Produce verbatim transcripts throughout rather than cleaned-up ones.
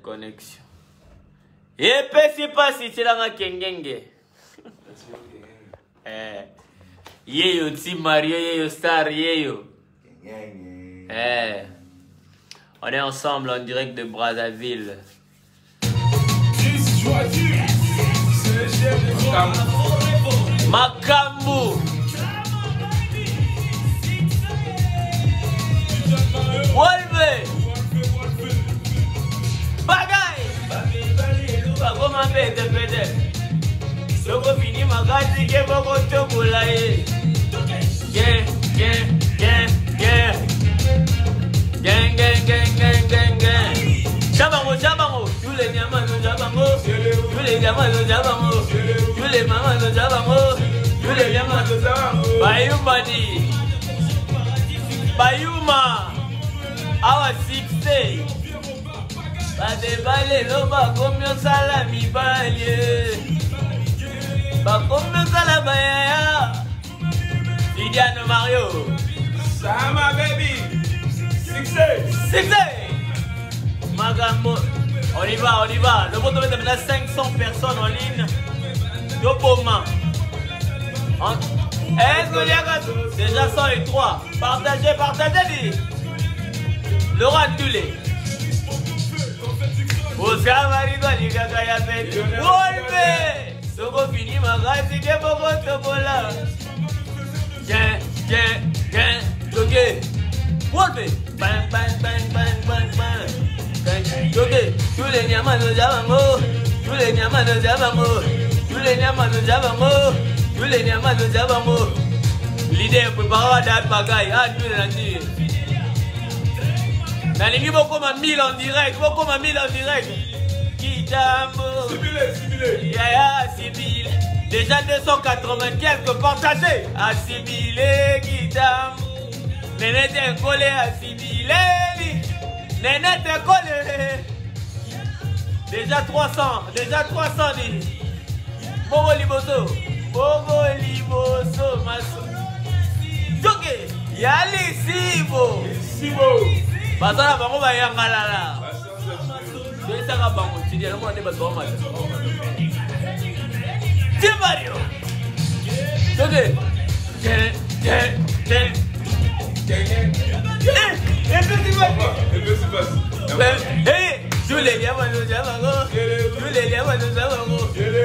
connexion. Et puis c'est pas si c'est là kengenge. Eh. Yeyo ti Mario, yeyo star, yeyo. Eh. On est ensemble en direct de Brazzaville. Makambu. Wolve. Bagay. Comment faire peut-être? Soko fini magati ke boko tobola ye. Gang, gang, gang, gang. Gang, gang, gang, gang, gang, gang. Jabango, jabango. Tous les diamants no jabango. Tous les diamants no jabango. Tous les mamans no jabango. Tous les diamants no jabango. Bayuma di. Bayuma. Awa sixty. Bade bale lo ba komyo salami bale. Ba komyo salama ya. Lidiano Mario. Sama baby. Sixty. Sixty. Magambo. On y va, on y va. Le vote est maintenant cinq cents personnes en ligne. Yopoma. Est-ce que les gars, déjà cent trois. Partagez, partagez. Le roi Ndulé. Osamariko likaka ya pete. Wolve. Soko fini magasi ke boko tobola. Tiens, tiens, tiens, toke. Wolve. Bang, bang, bang, bang, bang, bang. Toke. Tous les nyamas no jabango. Tous les nyamas no jabango. Tous les nyamas no jabango. Tous les nyamas no jabango. L'idée prépare date bagaille. Ah, tu l'as dit. Nalingi beaucoup ma mille en direct, beaucoup ma mille en direct. Kitambo. Similé, similé. Yaya, similé. Déjà deux cent quatre-vingt-quinze que partagé. Assimilé, Kitambo. Néné t'es collé, assimilé. Néné t'es collé. Déjà trois cents, déjà trois cents. Bobo Liboso. Bobo Liboso, maso. Joké. Yali Sibo. Sibo. Basala bango bayangalala. Besaka bango tidia no mone bato mata. Timario. Toke. Ten ten ten. Eh, et puis tu vas. Et puis c'est pas. Eh, tous les diamants nous jabango. Tous les diamants nous jabango.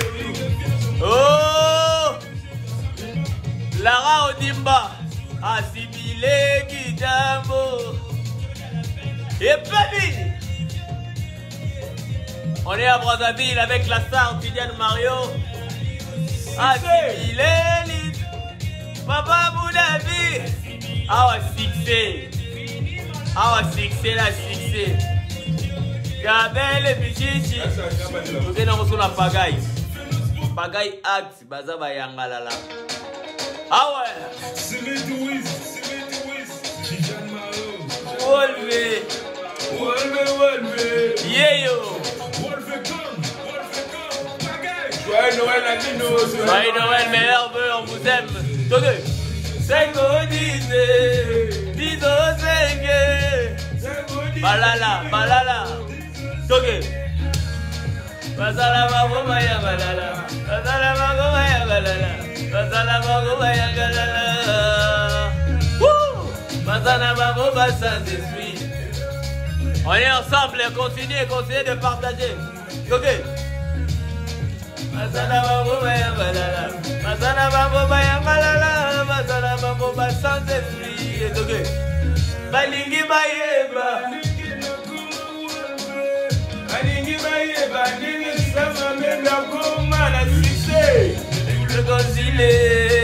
Oh! Lara Odimba. Assimilé Kitambo. Et baby! On est à Brazzaville avec la star Lidiano Mario. Assimilé Papa Boudabi. Awa sixé. Awa sixé la sixé. Gabelle Bichichi. Nous sommes sur la pagaille. Pagaille axe. Baza Bayangalala. Ah ouais. C'est mes douis. C'est mes douis. Lidiano Mario. Wolve. Wolve, Wolve. Yeah yo. Wolve come. Wolve come. Pagaille. Joyeux Noël à Nino. Joyeux Noël, meilleur vœu, on vous aime. Toke. Sengo dise. Dizo senge. Balala, balala. Toke. Basala mago maya balala. Basala mago maya balala. Basala mago maya balala. Wouh! Basala mago bassan d'esprit. On est ensemble, continuez, continuez de partager. Ok. Masala babo baya balala. Masala babo baya balala. Masala babo bassan d'esprit. Ok. Balingi bayeba. Balingi bayeba. Nini sama menda koma na sise. Le Gonzile.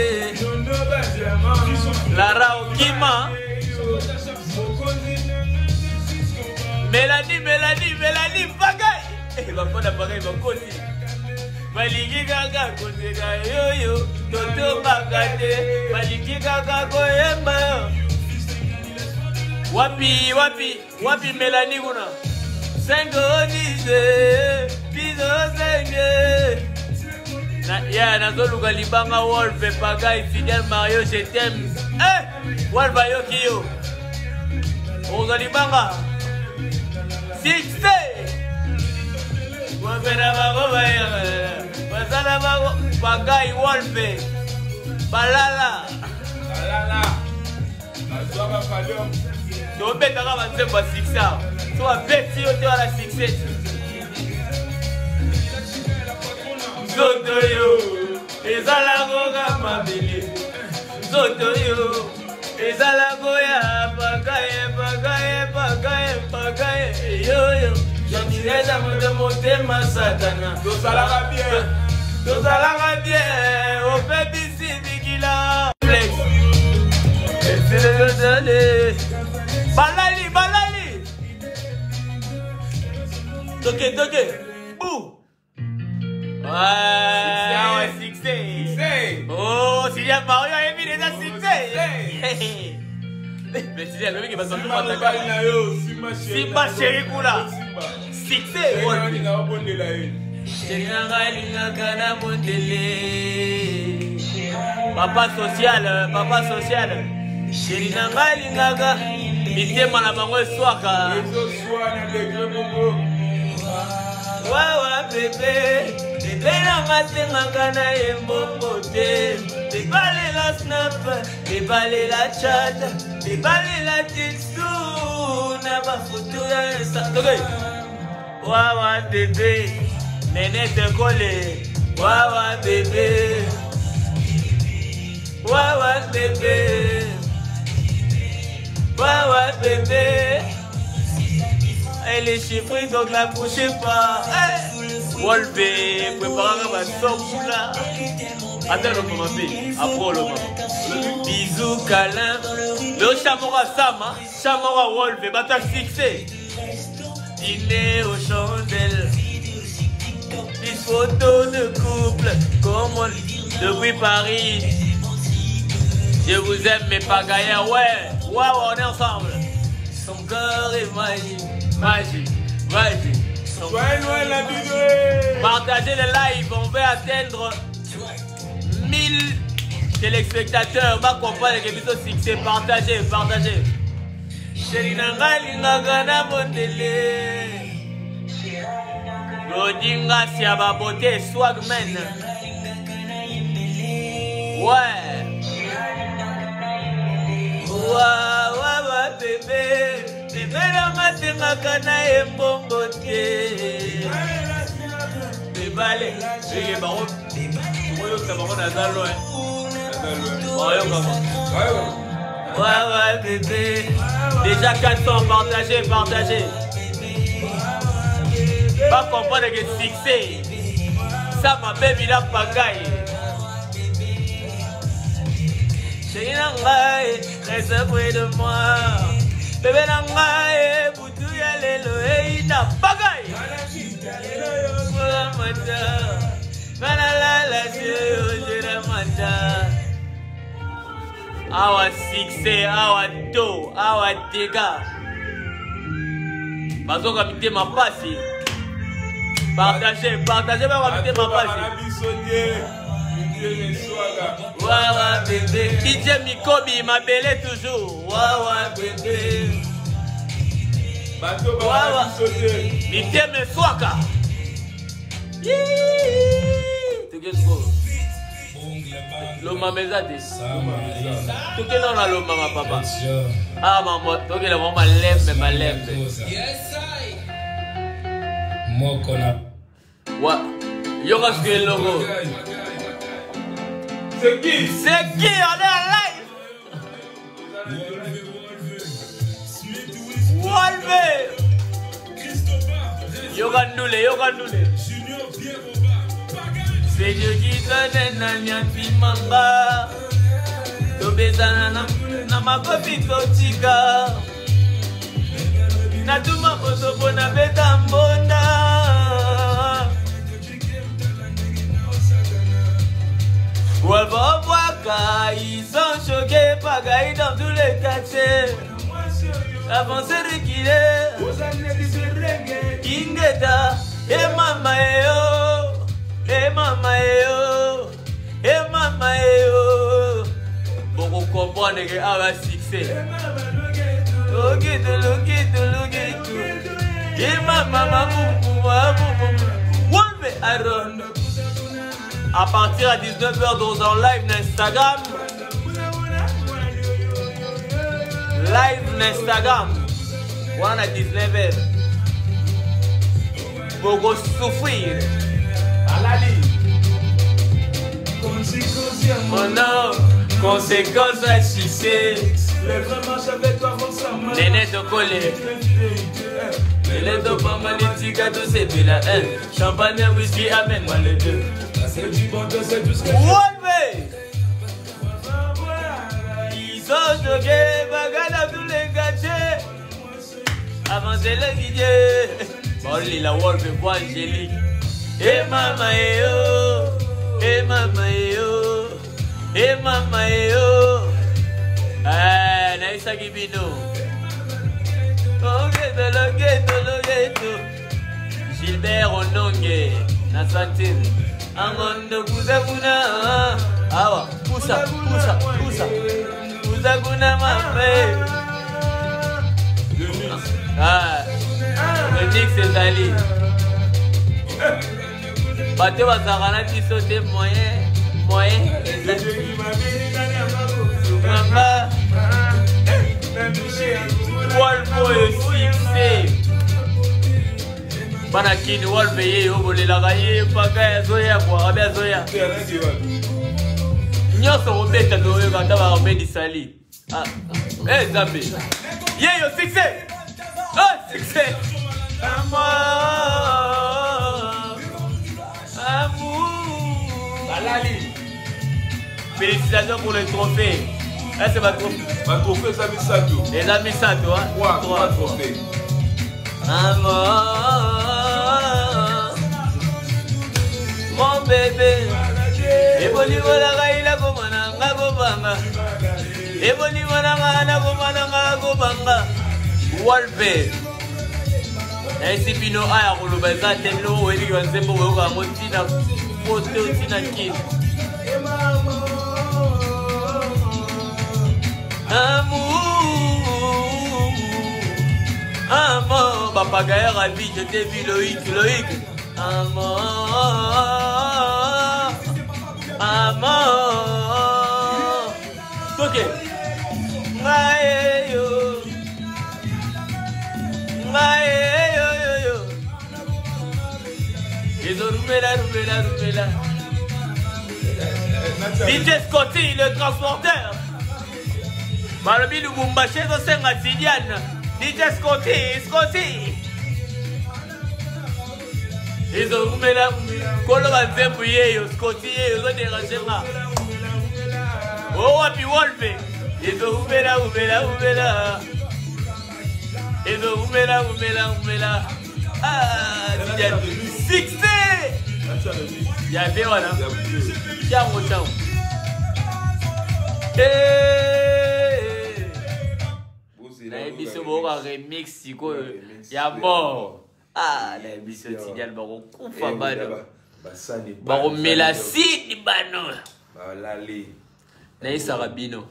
Lara Okima. Mélanie, Mélanie, Mélanie, bagaille. Il va prendre la bagaille, il va causer. Baliki gaga, causer yo yo. Toto bagade. Baliki gaga, koyemba. Wapi, wapi, wapi Mélanie guna. Sengo dize, bizo senge. Ya, nazoluka libanga Wolve, bagaille, Fidel Mario, je t'aime. Eh, Wolve yo kiyo. Oza libanga. Sixty. Pagaille Wolfe. Balala. Balala. Azwa Falium. Tu bête à la succès. Tu as bête si tu as la succès. Zotoyo, ezalago gamabili. Zotoyo, ezalago ya pagaye, pagaye, pagaye, pagaye. Yo yo, j'enireza mon motema satana. Tozalaka bien, tozalaka bien. Au baby si bigila. Flex. Balali, balali. Toke, toke. Bouh. Ouais, succès. Oh, s'il y a Mario et Emile, c'est un succès. Mais si le mec qui va s'en faire Simba chéri Kula. Succès. Papa social, papa social. Chéri Nanga Lingaga. Mitema na bango swaka. Wawa bébé, bébé na matenga kana embongo te. Bébale la snap, bébale la chat, bébale la texto na ba photo ya Insta. Wawa bébé, nene te collé. Wawa bébé, wawa bébé, wawa bébé. Elle est chiffrée donc la couchez pas. Wolfe, préparez ma socoula. Attends le moment, après le moment. Bisous, câlin. Le chamora Sama, chamora Wolfe, bata succès. Dîner aux chandelles. Des photos de couple, comme on depuis Paris. Je vous aime, mes pagailleurs, ouais. Waouh, on est ensemble. Son corps est magique. Magie, magie. Partagez le live, on veut atteindre mille téléspectateurs. On va comprendre que c'est un succès. Partagez, partagez. Chérinanga lingagana mondele. Godinga siaba beauté swagman. Ouais. Wa wa wa bébé. Bébé matenga kana embongo te. Bébale, bébé baron. Oyo kabako nazalo hein. Oyo kabako. Ouais ouais bébé. Déjà quatre cents partagés, partagés. Pas comprendre que succès. Ça ma baby la pagaille. Chérie nangaye, reste près de moi. Bébé nangaye, boutou ya lelo e ina pagaille. Awa succès, awa do, awa dégâts. Bazoka mite ma passe. Partagez, partagez ma mite ma passe. Wawa bébé, D J Mikobi m'a belé toujours. Wawa bébé. Wawa, mite me swaka. Loma mezade. Tuke non la loma ma papa. Ah maman, tuke la maman lembe ma lembe. Yes I. Mokona. Wa. Yoga ce que logo. C'est qui? C'est qui? On est en live. Wolfe. Yoga Ndoule, Yoga Ndoule. C'est Dieu qui donne na nyati mamba. Tobezana na na makofi totika. Na tuma koso bona beta mbona. Wolfe Waka, ils sont choqués, pagaille dans tous les quartiers. Avancez reculer. Ingeta, et mama yo, et mama yo, et mama yo. Pour qu'on comprenne que a un succès. Look it, look it, look it. Et mama, maman, maman, Wolfe, I run. à partir à dix-neuf heures en live sur Instagram. Live sur Instagram. Voilà à dix-neuf heures. Pour souffrir. À la ligne. Oh non, conséquence à succès. Les vraiment j'avais toi avant ça. Néné de collé. Néné de pamba, les tika, tout c'est bien. Champagne, whisky, amène-moi les deux. C'est du bon, c'est tout ce que Wolvé. Ils sont choqués, bagarre dans tous les quartiers. Avancez le guidé. Bon, il a Wolvé, bois angélique. Eh mama, eh oh. Eh mama, eh oh. Eh mama, eh oh. Eh, naisa kibino. Ogeto, logeto, logeto. Gilbert Ononge, na santine. Angondo kuza kuna. Awa, kusa, kusa, kusa. Kuza kuna mame. Ah, le mix est allé. Bate bazakana biso te moyen, moyen. Mama. Wolbo et succès. Banakini Wolbo ye obolela gaye paka ya zoya kwa abya zoya. Nyoso obeta doyo kanda ba obedi sali. Ah. Eh Zambi. Ye yo succès. Ah succès. Amour. Amour. Alali. Félicitations pour le trophée. Là c'est ma trophée. Ma trophée ça mis ça tout. Les amis ça toi. Trois, trois trophées. Amour. Mon bébé. Et bon niveau la gaïla komana ngago banga. Et bon niveau la gaïla komana ngago banga. Wolvé. Esi bino aya kuluba zate lo weli wanzembo wewa motina pote otina kin. Amour, amour, papa Gaël ravi, je t'ai vu Loïc, Loïc. Amour, amour. Ok. Ngaye yo, ngaye yo yo yo. Ils ont roulé là, roulé là, roulé là. D J Scotty, le transporteur. Malobi Lubumbashi zo senga Tidiane. D J Scotty, Scotty. Ils ont roulé là. Kolo banzembu yeyo, Scotty yeyo zo déranger nga. Oh wapi Wolvé. Ils ont roulé là, roulé là, roulé là. Ils ont roulé là, roulé là, roulé là. Ah, Tidiane. Succès. Y'a des voilà. Tiens, mon tiens. La émission va remix, il y a mort. Ah, la émission Tidiane va couper bano. Va remettre la cide bano. Na isa rabino.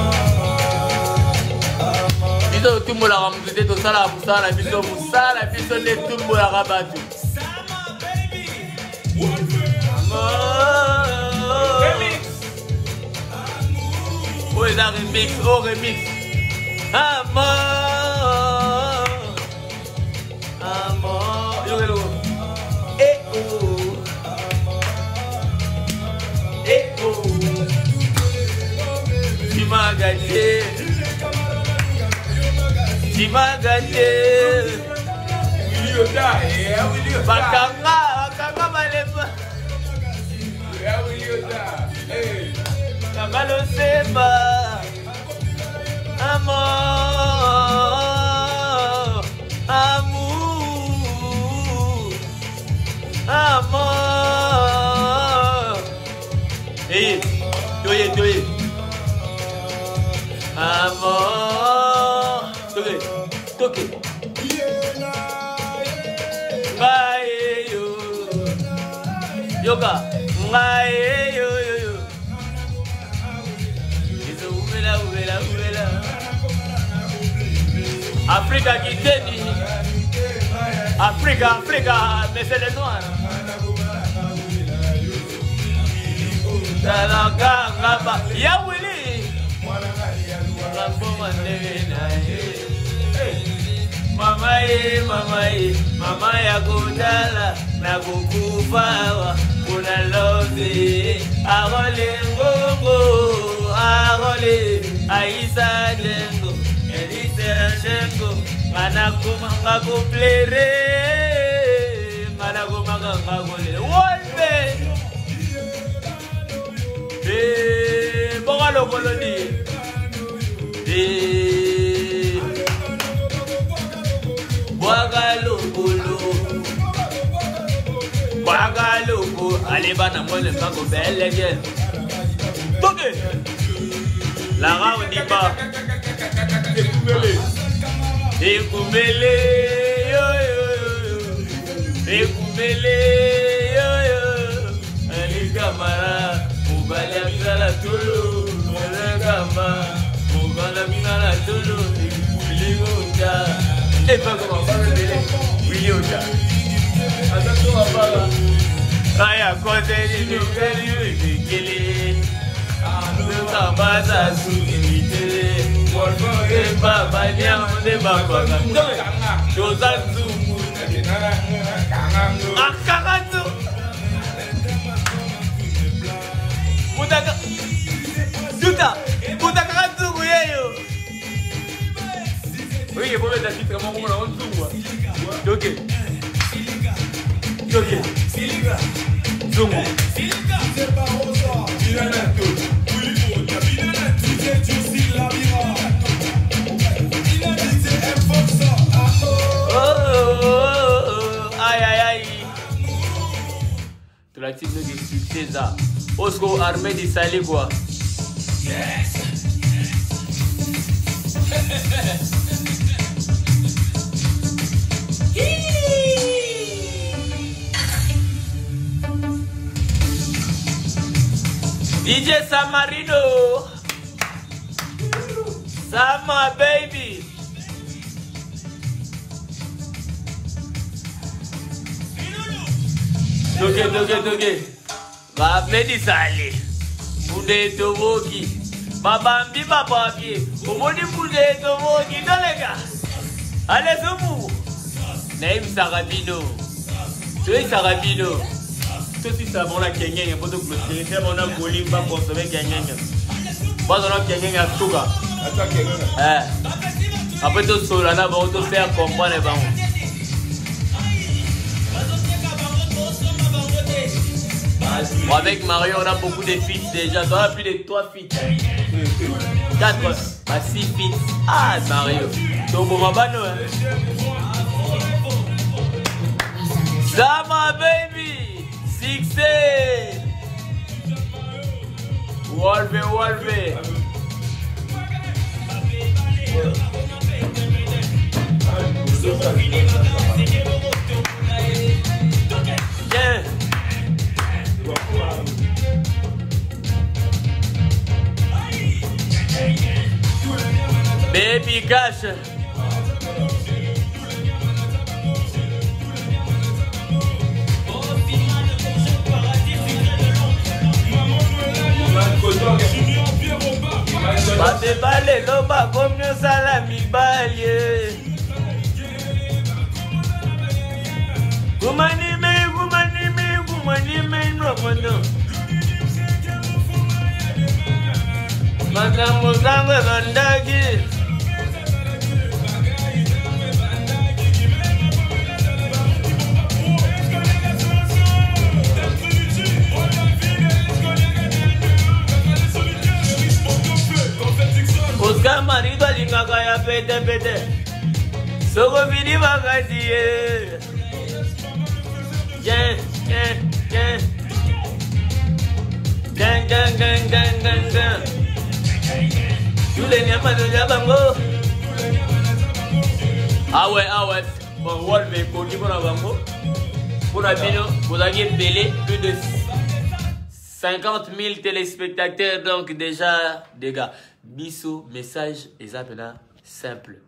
Biso tout le monde a ramené tout ça là, tout ça là, biso musala, biso ne tout le monde a rabattu. Remix. Oh, il a remix, oh remix. Amour, amour. Eh oh, eh oh. Tu m'as gâté, tu m'as gâté. Willy Oda, yeah, Willy Oda. Bakanga, bakanga malema. Yeah, Willy Oda. Hey. Kamalo seba. Amour, amour, amour. Hey, toye, toye. Amour, toke, toke. Ngaye yo, yoga. Ngaye yo yo yo. Izo umela umela umela. Africa qui t'aide. Africa, Africa, mais c'est les noirs. Talakangaba ya Willy Mama ye, mama ye, mama ya kudala na kukufawa kuna lozi agole ngongo agole aisa jengo elise jengo mana kuma ngakuplere mana kuma ngakule wolbe eh bogalo koloni eh Wagalukulu Wagaluku Alibana mole mako belege Toke La rao diba Ekumele Ekumele Yo yo yo Ekumele Yo yo Ali kamara Mubali amina tulu Mubali kama Mubali amina tulu Ligoja et pas comment faire le délai. Oui, au gars. Attends, on va pas là. Aïe, à côté du nouvel du Kélé. Nous sommes pas à sous-limiter. Wolfon et Baba, Niam, de Baba. Chose à Zoumou. Ah, Karatou. Moutaka. Douta. Moutaka Karatou, oui, yo. Oui, il faut mettre la titre comme on l'a en dessous. Ok. Ok. Zoom. Oh, aïe aïe aïe. Tu l'as titre de succès ça. Osco armé de salé quoi. Yes. D J Samarino Sama baby Toke toke toke Va appeler Sali Boude Tovoki Babambi Bababi Omoni Boude Tovoki Dans les gars Allez Zoumou Naïm Sarabino Tu es Sarabino Tout si ça va la Kenya, il faut que le téléphone on a volé pas consommer Kenya. Pas on a Kenya à tout cas. Eh. Après tout cela, là, on doit faire comprendre les bancs. Avec Mario, on a beaucoup de feats déjà. On a plus de trois feats. quatre à six feats. Ah, Mario. Donc, on va pas nous. Sama baby. Succès! Wolve, Wolve! Tiens! Baby Cash! Bate bale loba comme nous salami balie. Kumani me, kumani me, kumani me no mono. Makamu zangwe bandagi. Oscar marido alinga ya pete pete. Soko vini magazie. Yeah, yeah, yeah. Gang, gang, gang, gang, gang, gang. Tous les niamas de Jabango. Ah ouais, ah ouais. Bon, Wolf est connu pour la bango. Pour la vidéo, vous avez belé plus de cinquante mille téléspectateurs. Donc déjà, les gars. Bissou, message, et ça, simple.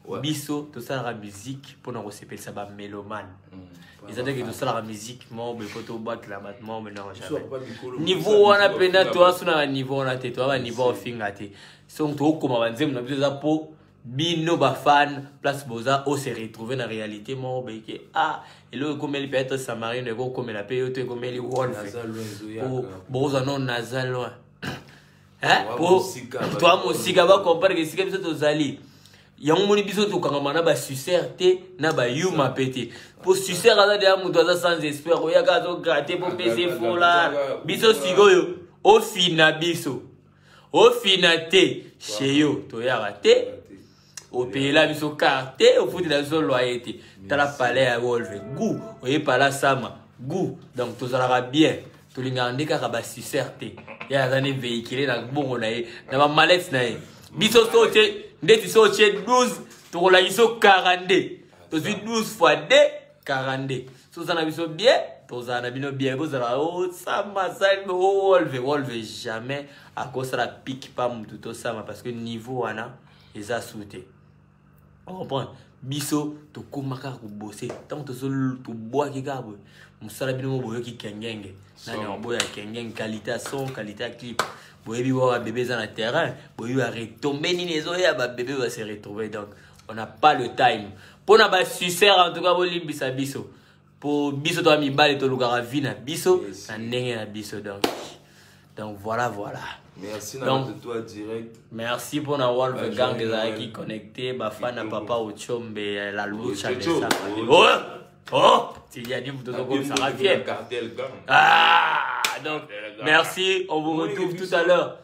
biso tout ça la musique pour nous s'appeler ça ba mélomane ils ont dit que tout ça la musique moi be photo bac la maintenant mais non jamais niveau on a pena toi sur un niveau on a té toi niveau finga té sont to comme banzem na biso za po bino ba fan place boza au se retrouver dans réalité moi be que ah et là comme il peut être samarien et comme la paye to comme il wolf pour boza non nasal loin hein pour toi musika ba comprendre que si comme ça to zali yango moni biso to kangamana ba sucerte na ba yuma pété pour sucer ala de amuto za sans espoir oya ka to gratter pour pc fola biso sigoyo au fina biso au finate chez yo to ya raté au pays là biso carte au foot la zone loyauté ta la palais à wolve goût oye pala sama goût donc to zala bien to linga ndeka ka ba sucerte ya zane véhiculer na bongo na ye na ba mallette na ye biso sote ndeti sote douze to la iso quarante to suis douze fois deux quarante so ça na biso bien to ça na bino bien ko ça oh ça ma ça me wolve wolve jamais à cause ça pique pas mutu to ça parce que niveau wana les a sauté on comprend biso to komaka ko bosser tant to so to bois ki gabo musala bino mo boyo ki kengenge na ne boya kengenge qualité son qualité clip boyebi wa bébé dans le terrain boyebi va retomber ni les oya ba bébé va se retrouver donc on n'a pas le time pour na ba sucer en tout cas bolimbi sa biso pour biso to mi bale to lugara vina biso na ndenge na biso donc donc voilà voilà merci donc, de toi direct merci pour na Wolf bah, gang des ouais. Qui connecté ba fan papa au chombe la lucha de ça oh oh il y a dit vous comme ça revient ah donc merci on vous retrouve tout à l'heure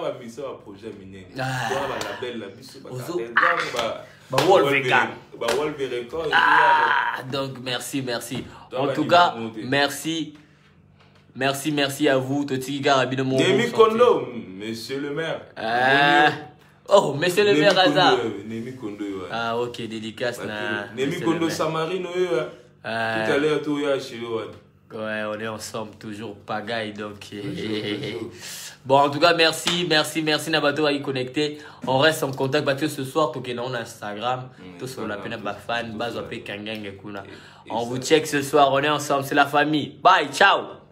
ah donc merci merci en tout cas merci merci merci à vous Toti Garabino mon Nemi Kondo monsieur le maire ah oh monsieur le maire Azar Nemi Kondo ah ok dédicace na Nemi Kondo Samarino tout à l'heure tout ya chez eux. Ouais, on est ensemble, toujours pagaille, donc... Toujours, bon, en tout cas, merci, merci, merci Nabato à y connecter. On reste en contact parce que ce soir, tout est on Instagram, tout sur la peine de fan, base à Pékangang et Kuna. On vous check ce soir, on est ensemble, c'est la famille. Bye, ciao!